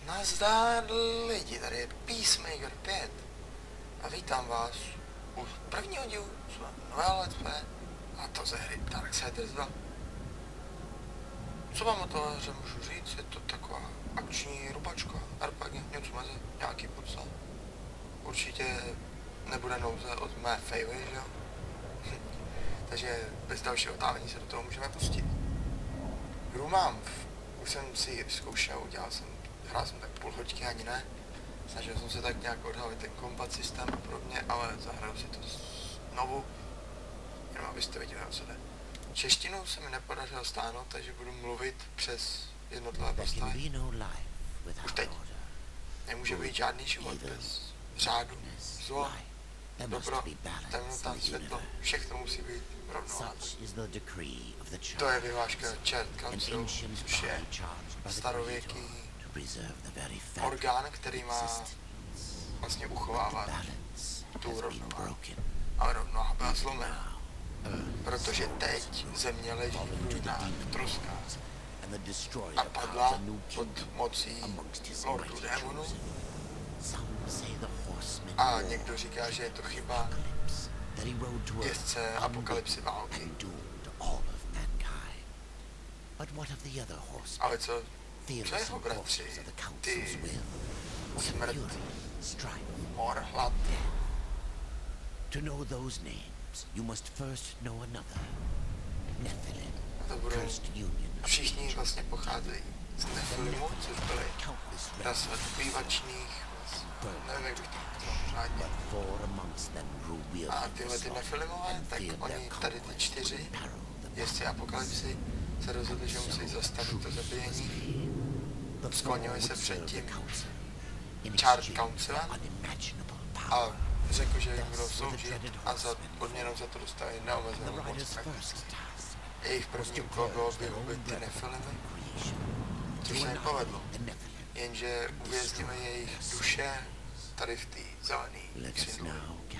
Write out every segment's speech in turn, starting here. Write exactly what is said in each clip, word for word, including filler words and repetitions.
Nazdar lidi, tady je Peacemaker pět a vítám vás u prvního dílu nového let's play, a to ze hry Darksiders dva. Co vám o toho hře můžu říct, je to taková akční rubačka, R P G, něco mezi, nějaký pucal. Určitě nebude nouze od mé faily, že jo? Takže bez dalšího otávení se do toho můžeme pustit. Hru mám, už jsem si ji zkoušel, udělal jsem, hrál jsem tak půl hoďky, ani ne. Snažil jsem se tak nějak odhalit ten kombat systém a podobně, ale zahraju si to znovu, jenom abyste viděli, o co jde. Češtinu se mi nepodařilo stáhnout, takže budu mluvit přes jednotlivé postavy. Už teď. Nemůže být žádný život bez řádu, zlo, dobro, temnota, světlo, všechno musí být rovnovážné. To je vyhláška Church Council, což je starověký orgán, který má vlastně uchovávat tu rovnováhu. Ale rovnováha byla zlomená, protože teď země leží v ruinách, v troskách a padla pod mocí lordů démonů. A někdo říká, že je to chyba jezdce apokalypsy války. Ale co, co jeho bratři, ty smrt, mor, hlad? To know those names, you must first know another. Nephilim, cursed union. Všichni vlastně pocházejí z Nephilimu, což byly rasa bývačných, nevím, jak bych to chtěl řádně. A tyhle ty Nephilimové, tak oni tady ty čtyři jezdci apokalypsy se rozhodli, že musí zastavit to zabíjení. Sklonili se před tím Church Councilem a řekl, že jim budou sloužit a za odměnou za to dostali neomezenou moc. Jejich první úkol bylo vyhubit ty Nephilimy, což se nepovedlo. Jenže uvěznili jejich duše tady v té zelené křidle.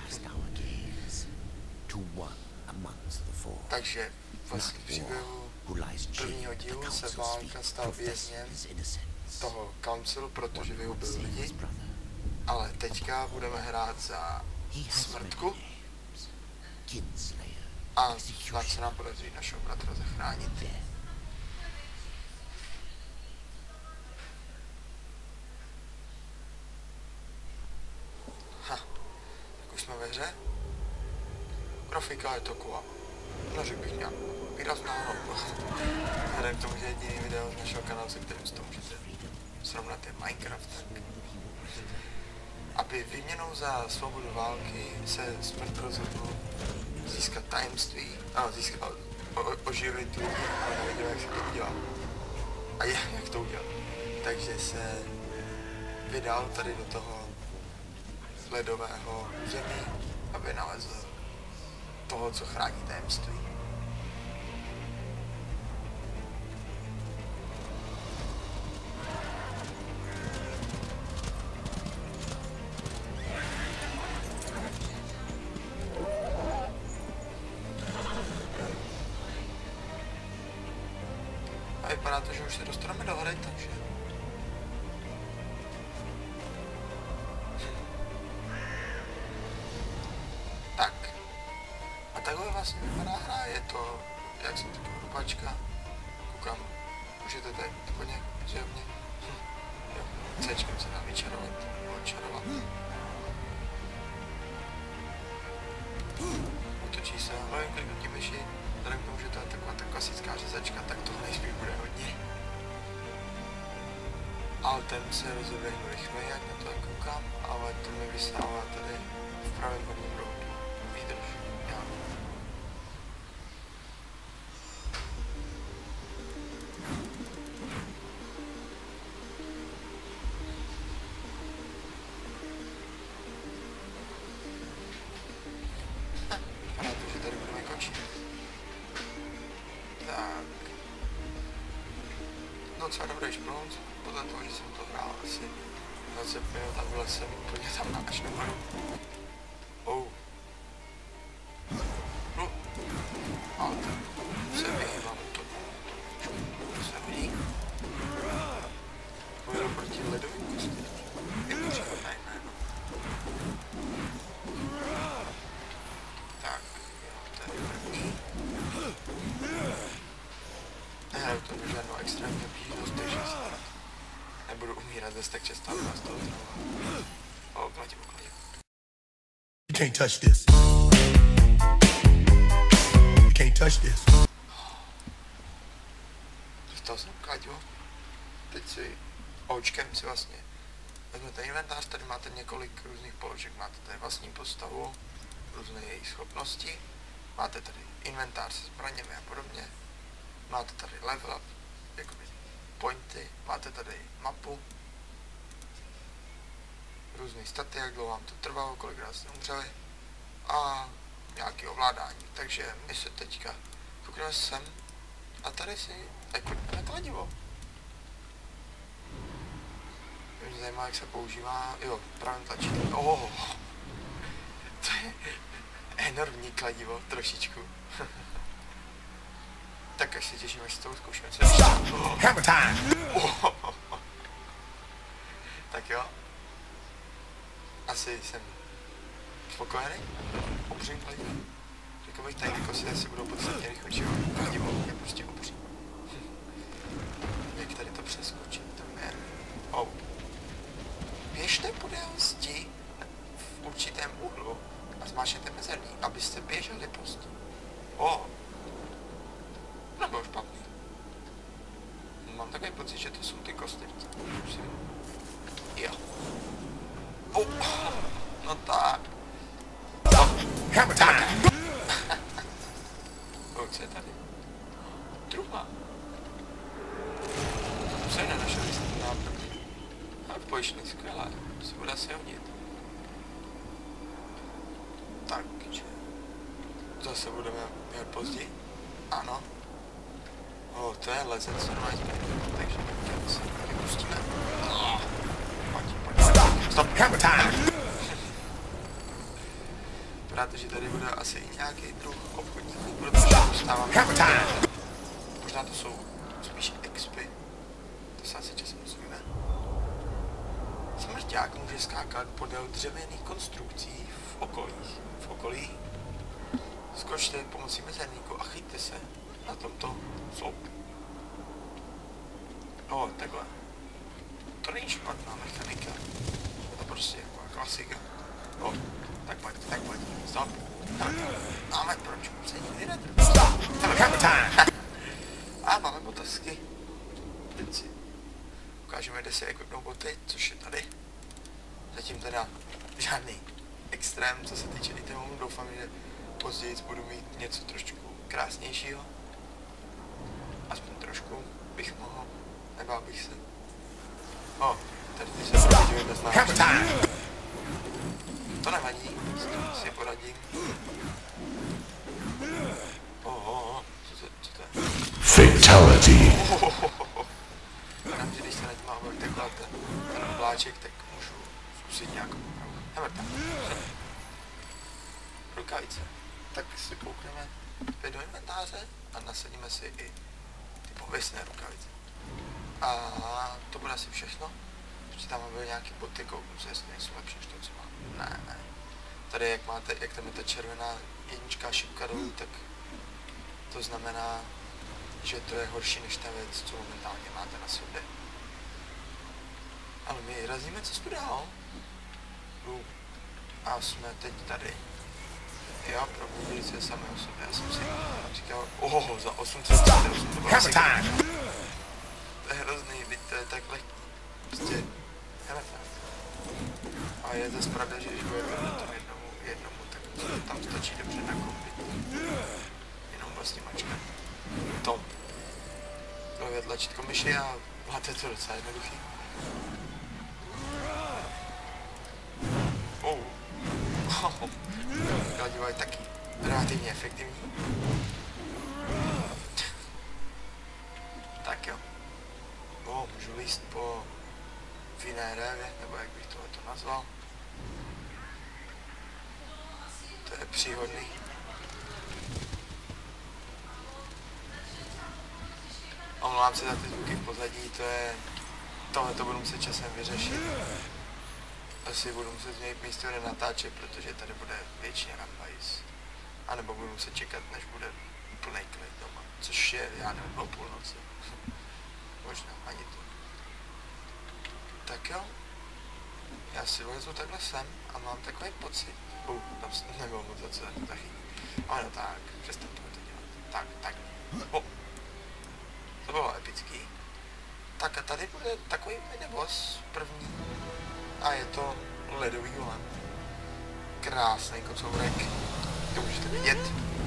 Takže vlastně v příběhu prvního dílu se Válka stal vězněm toho councilu, protože vyhubil lidi. Ale teďka budeme hrát za smrtku a snad se nám podaří našeho bratra zachránit. Ha, tak už jsme ve hře. Grafika je taková, no řekl bych nějak výrazná, no. Vzhledem k tomu, že jediný video z našeho kanálu, se kterým si to můžete srovnat, je Minecraft, tak. Aby výměnou za svobodu války se smrt rozhodl získat tajemství, ano, získat, o, oživit lidi, ale nevěděl, jak se to udělá. A jak, jak to udělal. Takže se vydal tady do toho ledového zemí, aby nalezl toho, co chrání tajemství. A vypadá to, že už se dostaneme do hry, takže... Tak. A takhle vlastně vypadá hra, je to, jak jsem říkal, rupačka. Koukám, můžete tady úplně zjevně. Jo, Cčkem se dá vyčarovat, odčarovat. Utočí se, ale kliknutí myši. Vzhledem k tomu, že to je taková ta klasická řezačka, tak toho nejspíš bude hodně. Altem se rozeběhnu rychle, jak na to koukám, ale to mi vysává tady v pravém horním rohu. Výdrž. Já. Vypadá to, že tady budeme končit. Tak. Docela dobrý šplonc, podle toho, že jsem to hrál asi dvacet minut a byl jsem úplně tam na až nahoru. Oh. No. Ale to se vyhýbám to. To se hodí. Pojedu proti ledu. zase tak často nás to otrává. O, kladivo, kladivo. You can't touch this. You can't touch this. Dostal jsem kladivo. Teď si očkem si vlastně vezmete inventář, tady máte několik různých položek. Máte tady vlastní postavu, různé její schopnosti. Máte tady inventář se zbraněmi a podobně. Máte tady level up, jakoby pointy. Máte tady mapu. Různé staty, jak dlouho vám to trvalo, kolikrát jste umřeli. A nějaké ovládání. Takže my se teďka koukneme sem a tady si jako na kladivo. Mě zajímá, jak se používá, jo, právě tlačítko. Oh, to je enormní kladivo, trošičku. Tak až se těším, až s tou zkoušíme. Hammer time! Tak jo. Asi jsem spokojený. Obřím kladivo. Řekl bych, tady kosy asi budou podstatně rychlejší. Kladivo je prostě obřím. Jak tady to přeskočit, tam je... Oh. Běžte podél zdi v určitém úhlu a zmáčkněte mezerník, abyste běželi prostě. O, nebylo špatný. Mám takový pocit, že to jsou ty kostlivci. Jo. Oh, no tak. Hammer time! O, co je tady? Truhla. Co je nenašel, jestli to náplní? Odpojišný, skvělé, se bude asi hodit. Takže zase budeme mět později. Ano. O, to je lezec, normální. Takže se vypustíme. Oh, pojď, pojď, pojď. Stop. Hammer time! Vypadá, že tady bude asi i nějaký druh obchodníků, protože dostáváme... Hammer time! Možná to jsou spíš expy. To se asi časem dozvíme. Smrťák může skákat podél dřevěných konstrukcí v okolí. V okolí. Skočte pomocí mezerníku a chyťte se na tomto sloupu. O, takhle. To není špatná mechanika. To prostě jako klasika. O, tak pojď, tak pojď. Stop. Tak. Máme proč se nikdy netrvá. Stop. A máme botasky. Teď si ukážeme, kde si ekvipnou boty, což je tady. Zatím teda žádný extrém, co se týče itemů. Doufám, že později budu mít něco trošku krásnějšího. Aspoň trošku bych mohl. Nebál bych se. O, tady ty se poradíme bez nás. To nevadí, s tím si poradím. O, o, o, co to, co to je? Fatality! Znám, že když se nad tím mám takhle ten, ten vláček, tak můžu zkusit nějakou úpravu. Hammer time. Rukavice. Tak si koukneme opět do inventáře a nasadíme si i ty pověstné rukavice. A to bude asi všechno. Protože tam byly nějaké boty, kouknu se, jestli nejsou lepší než to, co mám. Ne, ne. Tady jak máte, jak tam je ta červená jednička šipka dolů, tak to znamená, že to je horší než ta věc, co momentálně máte na sobě. Ale my razíme cestu dál. A jsme teď tady. Jo, probudili se sami o sobě. Já jsem si říkal, oho, za osm set osm to bylo asi... To je hrozný, teď to je tak lehký. Prostě, hammer time. A je zase pravda, že když budete na tom jednomu, jednomu, tak tam stačí dobře nakoupit. Jenom vlastně mačka. To. Dlouhé tlačítko myši a máte to docela jednoduchý. Oh. Oh. Kladivo je taky relativně efektivní. Tak jo. Oh, můžu líst po vinné révě, nebo jak bych tohleto nazval. To je příhodný. Omlouvám se za ty zvuky v pozadí, to je... Tohle to budu muset časem vyřešit. Asi budu muset změnit místo, kde natáčet, protože tady bude většině rambajs. A nebo budu muset čekat, než bude úplnej klid doma. Což je, já nevím, o půlnoci. Možná, ani to. Tak jo. Já si vlezu takhle sem a mám takový pocit. Uh, tam nebylo moc za co zachytit. Ano tak, přestaň to dělat. Tak, tak. Oh. To bylo epický. Tak a tady bude takový miniboss první. A je to ledový golem. Krásný kocourek. To můžete vidět.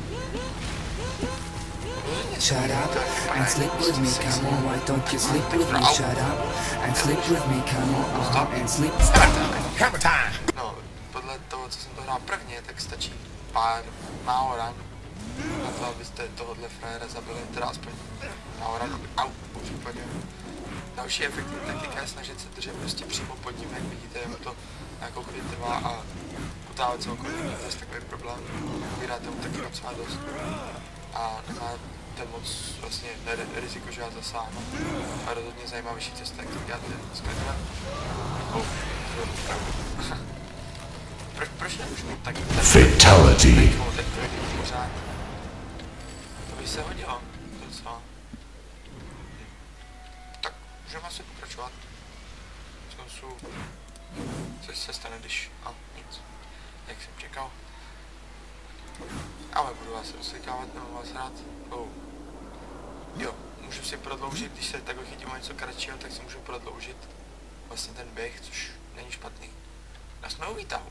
Shut up and sleep with me, come on, why don't you sleep with me? Shut up and sleep with me, come on, uh, and sleep. Hammer time! No, podle toho, co jsem to hrál prvně, tak stačí pár málo ran na to, abyste tohohle frajera zabili, teda aspoň málo ran, aby, au, v případě. Další efektní taktika je snažit se držet prostě přímo pod ním, jak vidíte, jak to nějakou chvíli trvá a utávat se okolí, to je takový problém, vydáte mu taky docela dost a nemáte moc vlastně riziko, že já zasáhnu a rozhodně zajímavější cesta, jak to děláte s klidem. Oh, proč, proč nemůžu mít taky Fatality. pořád? To by se hodilo, docela. Tak, můžeme asi pokračovat. Zkoncu, což se stane, když... A, nic. Jak jsem čekal. Ale budu vás rozsvěkávat, nebo vás rád. Oh. Jo, můžu si prodloužit, když se takhle chytím něco kratšího, tak si můžu prodloužit vlastně ten běh, což není špatný. A jsme u výtahu.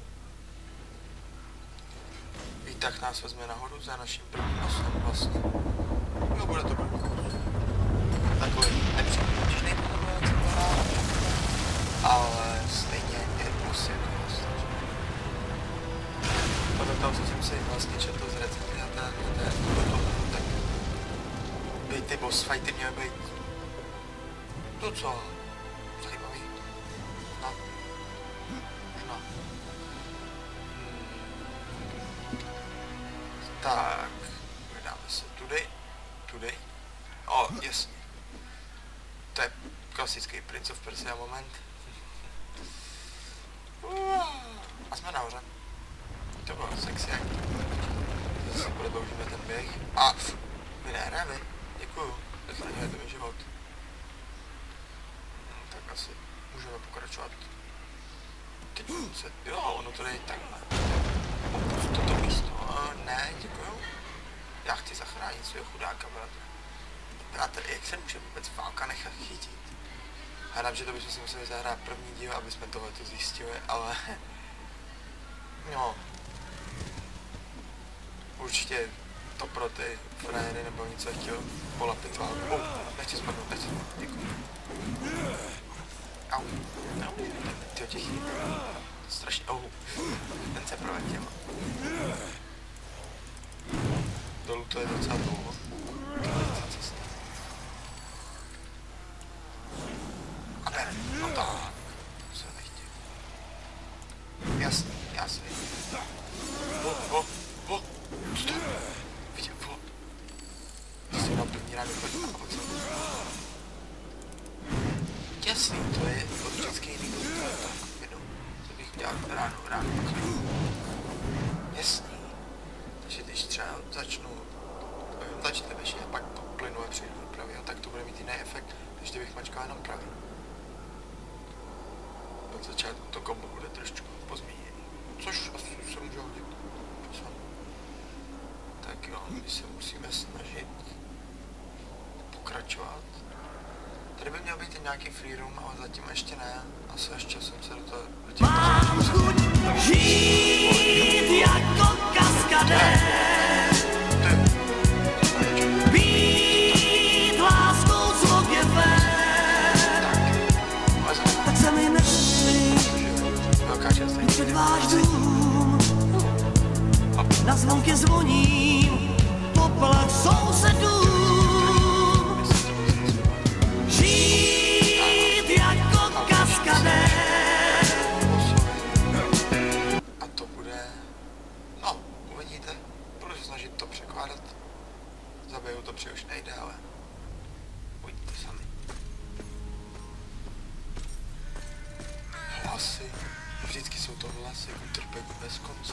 Výtah nás vezme nahoru za naším prvním nosem vlastně. Jo, bude to průkaz. Takový nepřílišný podobný, jak jsem to hrál. Ale stejně je plus jako vlastně. Podle toho, co jsem si vlastně četl z recenzí na té, na té, tak by ty boss fighty měly být docela zajímavý. No. Možná. Hmm. Tak, vydáme se tudy, tudy. O, jasně. To je klasický Prince of Persia moment. A jsme nahoře. To bylo sexy, jak zase prodloužíme ten běh. A my nehráme. Děkuju, zachraňujete mi život. Hmm, tak asi můžeme pokračovat. Teď se, jo, ono to jde takhle. Opust toto místo. O, ne, děkuju. Já chci zachránit svého chudáka bratra. Bratr, jak se může vůbec válka nechat chytit? Hádám, že to bychom si museli zahrát první díl, aby jsme tohleto zjistili, ale... No... Určitě to pro ty frajery nebo něco chtěl polapit válku. Oh, nechci spadnout, nechci spadnout, děkuji. Au, au, tyjo těch strašně, oh, ten se proletěl. Dolů to je docela dlouho. To je ta cesta. A ber, no tak, to se nechtěl. Jasný, jasný. Oh, oh, oh. Co to? Viděl, po... To se na první ráno chodí a pak se... Jasný, to je od vždycky jiný kontrakt. Jednou, to bych udělal ráno, ráno, jasný. Takže když třeba začnu... Začnete vešit a pak poplynu a přejdu do pravý, tak to bude mít jiný efekt, než kdybych mačkal jenom pravý. Od začátku to kombo bude trošku pozměněný. Což asi se může hodit. Tak jo, my se musíme snažit pokračovat. Tady by měl být i nějaký free room, ale zatím ještě ne. Asi až časem se do toho... Mám chuť žít jako kaskadér, být láskou zvuk je fér, tak se mi nesmí před váš dům. Na zvonky zvoním, poplach sousedům. Žít jako kaskadér. A to bude... No, uvidíte. Budu se snažit to překládat. Zabiju to, protože už nejde, ale... Uvidíte sami. Hlasy. Vždycky jsou to hlasy Winterbergu bez konce.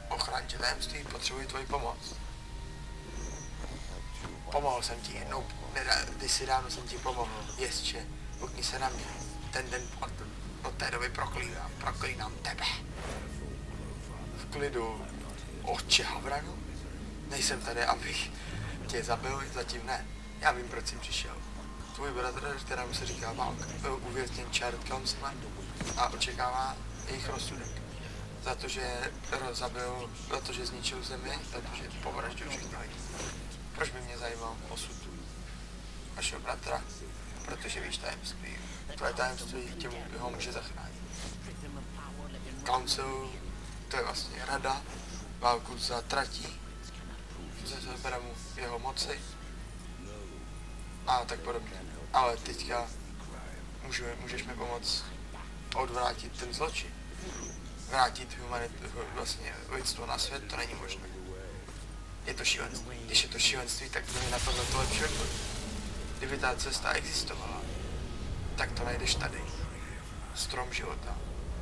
Ochraňte tajemství, potřebuji tvoji pomoc. Pomohl jsem ti jednou Ty si dávno jsem ti pomohl, jestče, koukni se na mě. Ten den od, od té doby proklínám, proklínám tebe. V klidu, oče Havranu? Nejsem tady, abych tě zabil, zatím ne. Já vím, proč jsi přišel. Tvůj bratr, kterému se říká Válka, byl uvězněn Charlotte Councilem a očekává jejich rozsudek. Za to, že zabil, za to, že zničil zemi, za to, že povraždil všechny lidi. Proč by mě zajímal osud vašeho bratra? Protože víš tajemství. Tvoje tajemství tě ho může zachránit. Council, to je vlastně rada, válku zatratí, zabere mu jeho moci a tak podobně. Ale teďka můžu, můžeš mi pomoct odvrátit ten zločin. Vrátit humanitu, vlastně lidstvo na svět, to není možné. Je to šílenství. Když je to šílenství, tak to je na tohle to lepší odpověď. Kdyby ta cesta existovala, tak to najdeš tady. Strom života.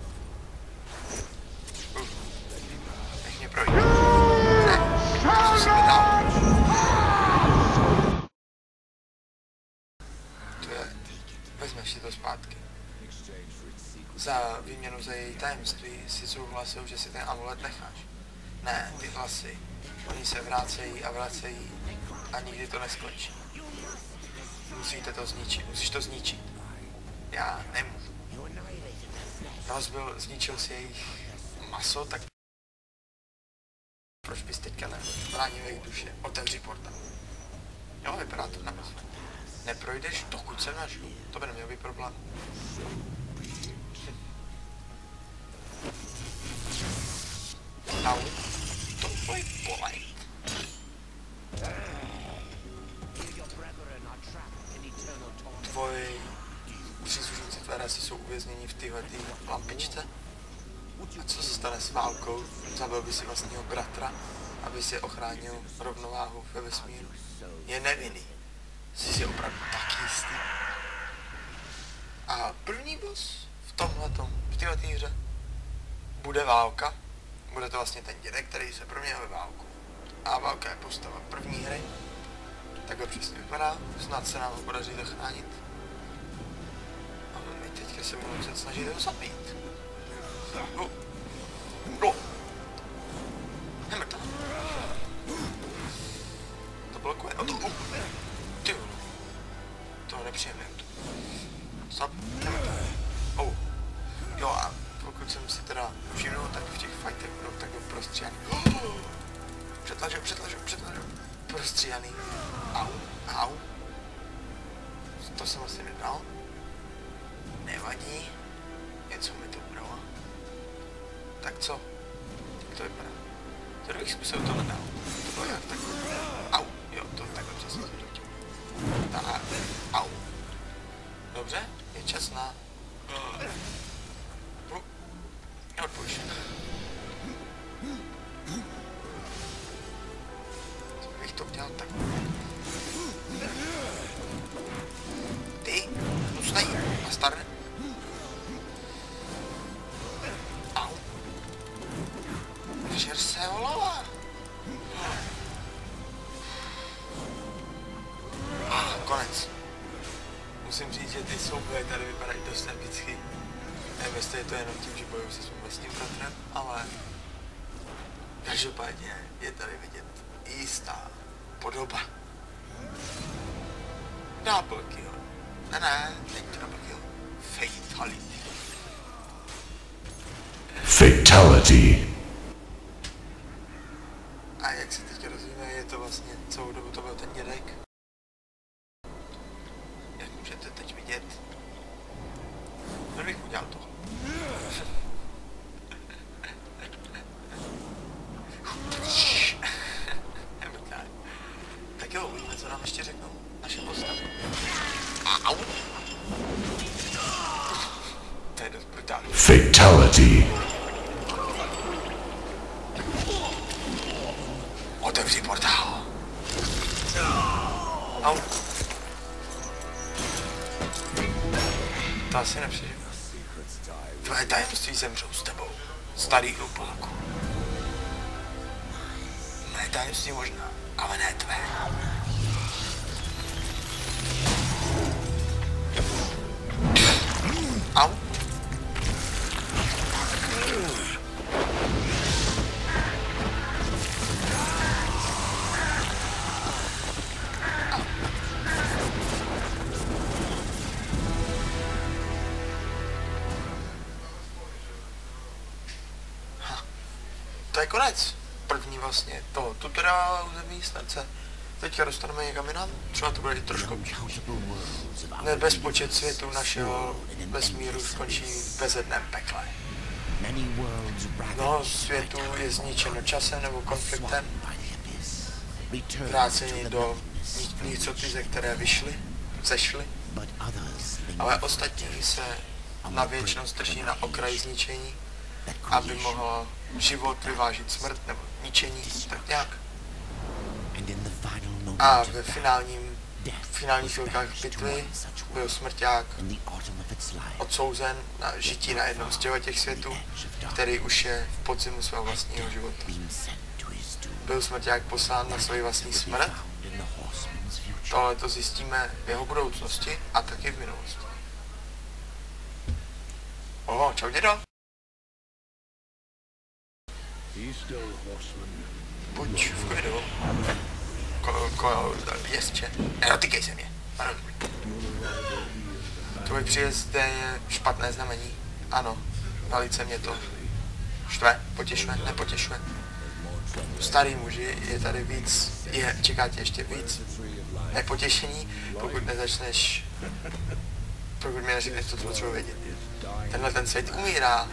Uh. Nech mě projít. Ne, co se mi dál. To je, vezmeš si to zpátky. Za výměnu za její tajemství si souhlasil, že si ten amulet necháš. Ne, ty hlasy. Oni se vrácejí a vracejí a nikdy to neskončí. Musíte to zničit, musíš to zničit. Já nemůžu. Rozbil, zničil si jejich maso, tak proč bys teďka nebránil jejich duše? Otevři portál. Jo, vypadá to nebezpečně. Neprojdeš, dokud se nažiju. To by neměl být problém. Au, to bude bolet. Tvoji příslušníci tvé rasy jsou uvězněni v téhletý lampičce? A co se stane s válkou? Zabil by si vlastního bratra, aby si ochránil rovnováhu ve vesmíru? Je nevinný. Jsi si opravdu tak jistý. A první boss v tomhletom, v téhletý hře, bude válka. Bude to vlastně ten dědek, který se proměnil ve válku. A válka je postava první hry. Takhle přesně vypadá. Snad se nám ho podaří zachránit. A my teďka se budeme muset snažit ho zabít. No. No. Jdeme to. To blokuje. No to. Uh. Ty. To je nepříjemné. Stop. Jdeme to. Oh. Jo a pokud jsem si teda všimnul, tak v těch fightech budou takhle prostříhaný. Oh. Přetlažu, přetlažu, přetlažu. Prostříhaný. Au, au. To jsem asi nedal. Nevadí. Něco mi to bralo. Tak co? Jak to vypadá? To bych zkusil to nedal. To bylo jak takhle. Au. Jo, to takhle přesně jsem chtěl. Tak. Au. Dobře, je čas na... Neodpůjš. Co bych to udělal tak? Ty, zůstaň, bastarde. Au. Žer se holova. Ah, konec. Musím říct, že ty souboje tady vypadají dost epicky. Nevím, jestli je to jenom tím, že bojuju se svým vlastním bratrem, ale každopádně je tady vidět jistá podoba. Double kill. Ne, ne, není to double kill. Fatality. Fatality. A jak se teď rozvíjí, je to vlastně celou dobu to byl ten dědek. Jak můžete teď vidět, bych udělal to. Tak jo, uvidíme, co nám ještě řeknou naše postavy. Au! To je dost brutální. Fatality. Otevři portál. Au. To asi nepřežiju. Tvoje tajemství zemřou s tebou, starý hlupáku. Mé tajemství možná, ale ne tvé. Au. To je konec. První vlastně toho tutoriálu území snadce. Teďka dostaneme někam jinam, třeba to bude i trošku obtížnější. Nebezpočet světu našeho vesmíru skončí v bezedném pekle. Mnoho světů je zničeno časem nebo konfliktem, vrácení do nicoty, ze které vyšly, zešly, ale ostatní se na věčnost drží na okraji zničení, aby mohl život vyvážit smrt nebo ničení, tak nějak. A ve finálním, finálních chvilkách bitvy byl smrťák odsouzen na žití na jednom z těch světů, který už je v podzimu svého vlastního života. Byl smrťák poslán na svoji vlastní smrt. Tohle to zjistíme v jeho budoucnosti a taky v minulosti. Oho, čau dědo. Buď v klidu. Ko, ko, jezdče. Nedotýkej se mě. Ano. Tvůj příjezd je špatné znamení. Ano, velice mě to štve, potěšuje, nepotěšuje. Starý muži, je tady víc, je, čeká tě ještě víc nepotěšení, pokud nezačneš, pokud mi neřekneš to, co potřebuji vědět. Tenhle ten svět umírá.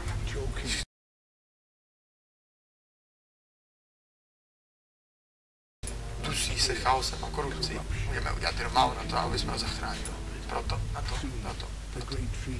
Dusí se chaosem a korupcí. Můžeme udělat jenom málo na to, aby jsme ho zachránili. Proto, na to, na to. Proto.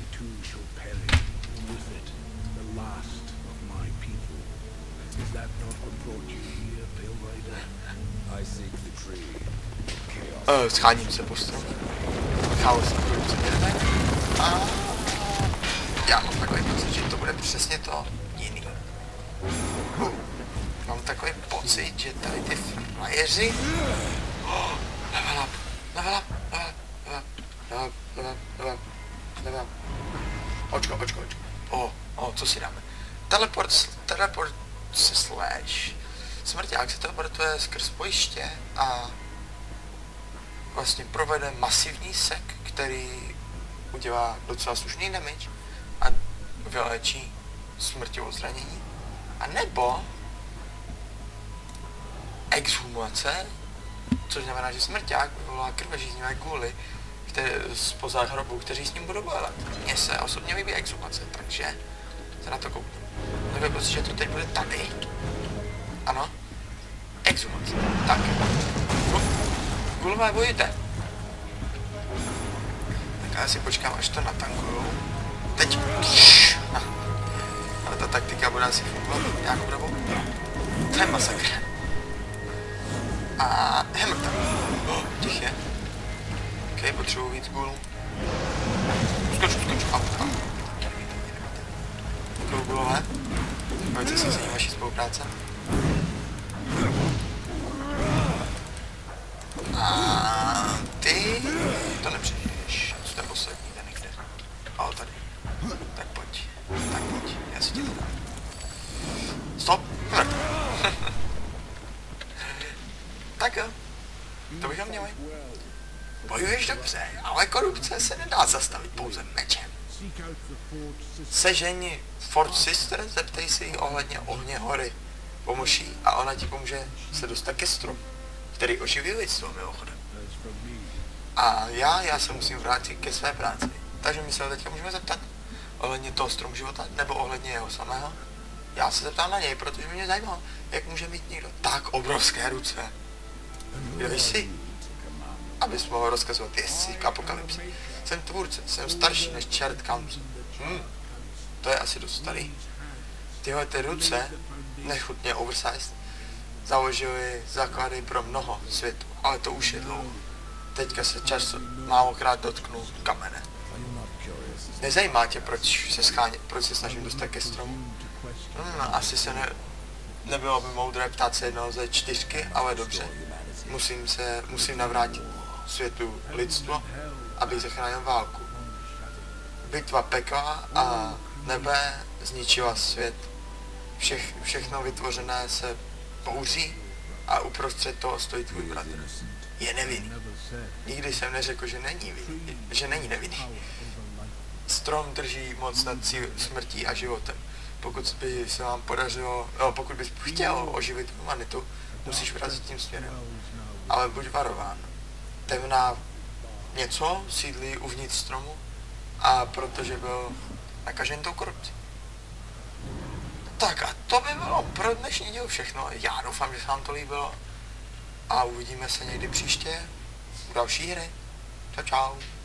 Uh, scháním se po stromu. Chaos a korupce jdeme. A já mám takový pocit, že to bude přesně to jiný. Uh. Mám takový pocit, že tady ty frajeři... Oh, level up, level up, level up, level up, level up, level up, level up. Očko, očko, očko. O, o, co si dáme? Teleport, teleport se slash. Smrťák se teleportuje skrz bojiště a vlastně provede masivní sek, který udělá docela slušný damage a vyléčí smrtivou zranění. A nebo exhumace, což znamená, že smrťák vyvolá krvežíznivé gůly spoza hrobu, kteří s ním budou bojovat. Mně se osobně líbí exhumace, takže se na to kouknu. Nevím prostě, že to teď bude tady. Ano. Exhumace. Tak. Gulové, bojujte. Tak já si počkám, až to natankujou. Teď. Ale ta taktika bude asi fungovat nějakou dobu. To je masakr. A hammer tam. Oh, těch je. Ok, potřebuji víc gulů. Skoču, skoču. Au, au. Děkuju, gulové. Velice si cením vaší spolupráce. A ty to nepřežiješ. Co to je poslední, ten někde. A tady. Tak pojď. Tak pojď. Já si tě to dám. Stop. Tak jo. To bychom měli. Bojuješ dobře, ale korupce se nedá zastavit pouze mečem. Sežeň Fort Sister, zeptej si jí ohledně ohně hory. Pomož jí a ona ti pomůže se dostat ke stromu, který oživí lidstvo mimochodem. A já, já se musím vrátit ke své práci. Takže my se ho teďka můžeme zeptat ohledně toho stromu života, nebo ohledně jeho samého. Já se zeptám na něj, protože mě zajímalo, jak může mít někdo tak obrovské ruce. Kdo jsi? Abys mohl rozkazovat jezdci k apokalypsi. Jsem tvůrce, jsem starší než Charred Council. Hm, to je asi dost starý. Tyhle ty ruce, nechutně oversized, založili základy pro mnoho světů, ale to už je dlouho. Teďka se často málokrát dotknu kamene. Nezajímá tě, proč se scháně, proč se snažím dostat ke stromu? Hmm, asi se ne, nebylo by moudré ptát se jednoho ze čtyřky, ale dobře. Musím se, musím navrátit světu lidstvo, abych zachránil válku. bitva pekla a nebe zničila svět. Všech, všechno vytvořené se bouří a uprostřed toho stojí tvůj bratr. Je nevinný. Nikdy jsem neřekl, že není, vinný, že není nevinný. Strom drží moc nad smrtí a životem. Pokud by se vám podařilo, no, pokud bys chtěl oživit humanitu, musíš vrazit tím směrem. Ale buď varován. Temná něco sídlí uvnitř stromu a protože byl nakažen tou korupcí. Tak a to by bylo pro dnešní díl všechno. Já doufám, že se vám to líbilo a uvidíme se někdy příště u další hry. Čau čau.